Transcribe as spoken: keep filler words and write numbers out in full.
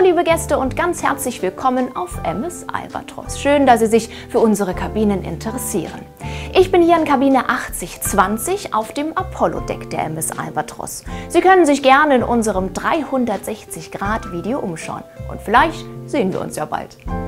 liebe Gäste und ganz herzlich willkommen auf M S Albatros. Schön, dass Sie sich für unsere Kabinen interessieren. Ich bin hier in Kabine achtzig zwanzig auf dem Apollo-Deck der M S Albatros. Sie können sich gerne in unserem dreihundertsechzig Grad Video umschauen und vielleicht sehen wir uns ja bald.